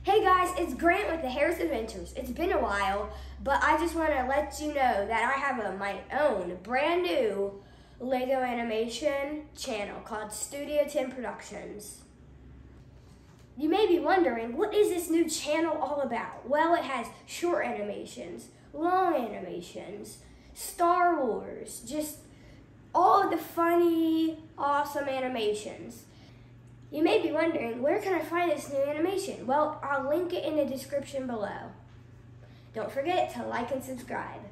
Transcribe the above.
Hey guys, it's Grant with the Harris Adventures. It's been a while, but I just want to let you know that I have my own brand new Lego animation channel called Studio 10 Productions. You may be wondering, what is this new channel all about? Well, it has short animations, long animations, Star Wars, just all of the funny, awesome animations. You may be wondering, where can I find this new animation? Well, I'll link it in the description below. Don't forget to like and subscribe.